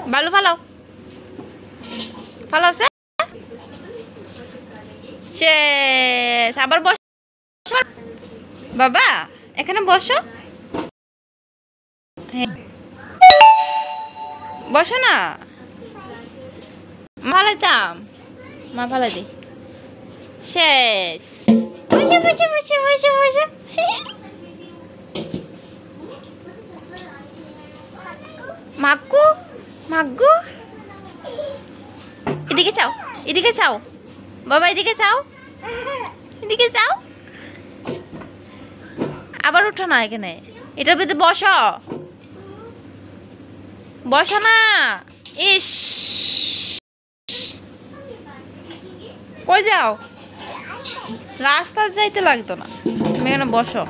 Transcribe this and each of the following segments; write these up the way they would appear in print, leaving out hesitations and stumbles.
বালু ফালাও, ফালাও শেষ। আবার বস বাবা, এখানে বসো, বসো না, ফালাইতাম, মা ফালাই দি। শেষ। বসে বসে বসে বসে বসে। মাগু মাগু, এদিকে চাও, এদিকে চাও বাবা, এদিকে চাও, এদিকে চাও। আবার উঠো না এখানে, এটার ভিতরে বসো, বসো না। ইস, কই যাও? রাস্তা যাইতে লাগতো না, তুমি এখানে বসো,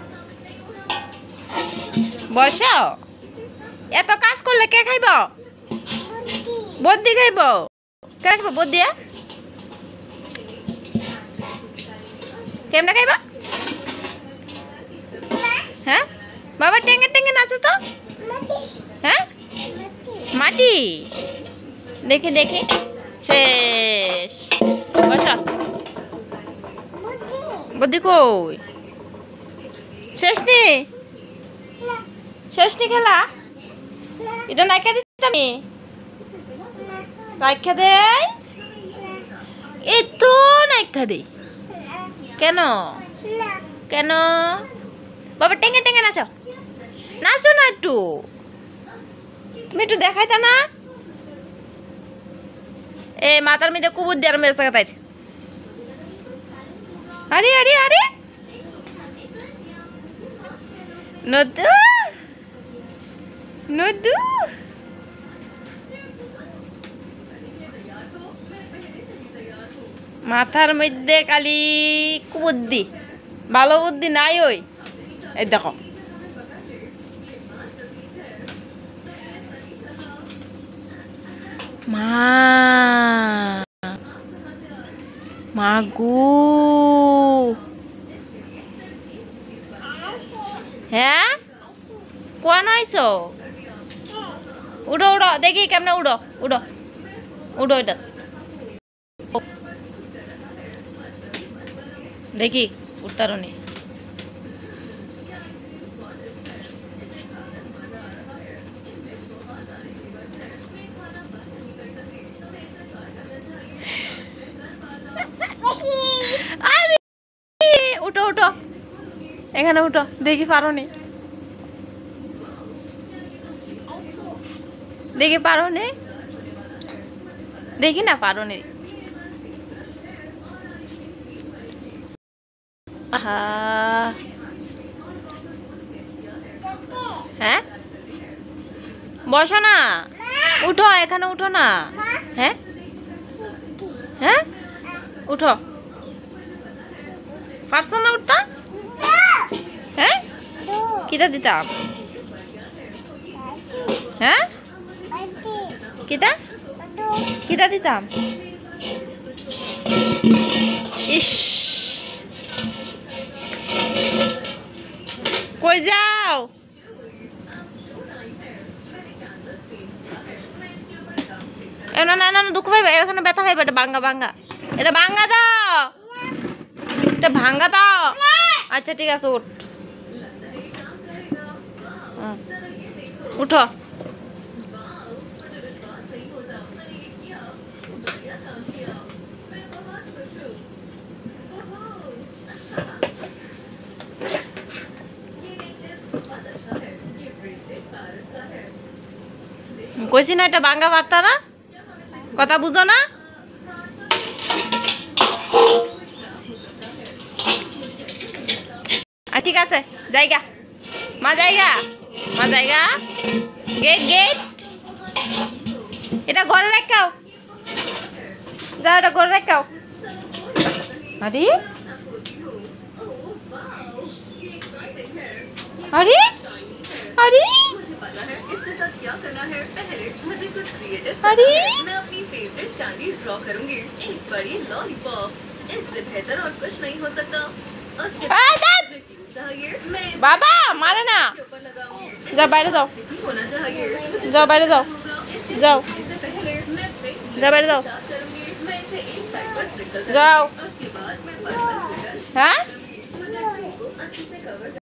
বসো। এত কাজ করলে কে খাইব? বদ্দি খাইব। কে খাইব বদ্দিয়া? কেমনে খাইবা? হ্যাঁ বাবা, টেঙ্গে টেঙ্গে নাচো তো। হ্যাঁ মাটি, দেখি দেখি। শেষ। বসা। বদ্দি কই? শেষ নি, শেষ নি খেলা? এটা নাইকা দিতাম, নাইকা দেয়, এই তো নাইকা দেই। কেন কেন বাবা? টেঙ্গে টেঙ্গে নাচো, নাচো না একটু, তুমি একটু দেখাইতা না? এ মাথার মধ্যে কুবুর দিয়ে আর মেয়েছে তাই। আরে আরে আরে, নদু নদু, মাথার মধ্যে কালি কুবুদ্ধি, ভালো বুদ্ধি নাই। ওই এই দেখো, মা মাগু। হ্যাঁ কোয়া নাইছো? উড়ো উড়ো, দেখি কেমনে উড়ো, উড়ো উড়ো, এটা দেখি উঠতারনি। আরে উঠো উঠো, এখানে উঠো, দেখি পারোনি, দেখি পারোনি, দেখি না পারোনি। হ্যাঁ বসো না, উঠো, এখানে উঠো না। হ্যাঁ হ্যাঁ উঠো, পারছো না উঠতা? হ্যাঁ কিটা দিতাম? হ্যাঁ কিটা কিটা দিতাম? ইস, কই যাও? না না না, দুঃখ পাইবে, এখানে ব্যথা পাইবে, এটা ভাঙ্গা ভাঙ্গা, এটা ভাঙ্গা দাও, এটা ভাঙ্গা দাও। আচ্ছা ঠিক আছে, উঠ, উঠো। কইছি না এটা ভাঙ্গা পারতা না, কথা বুঝো না? ঠিক আছে, জায়গা মা, জায়গা মা, জায়গা। গেট গেট, এটা ঘরে রাখাও, যাও এটা ঘরে রাখাও। আরে আরে अरे इसके साथ क्या करना है, पहले मुझे कुछ क्रिएटिव करना है। मैं अपनी फेवरेट कैंडी ड्रॉ करूंगी, एक बड़ी लॉलीपॉप, इससे बेहतर और कुछ नहीं हो सकता। उसके बाद चाहिए मैं बाबा मारे ना, जा बाहर जाओ, होना चाहिए, जाओ बाहर जाओ। जाओ इससे पहले मैं जा बैठ जाओ करूंगी, मैं इसे एक साइड पर स्प्रिंकल जाओ उसके बाद मैं पर्पल हाँ मुझे को अच्छे से कवर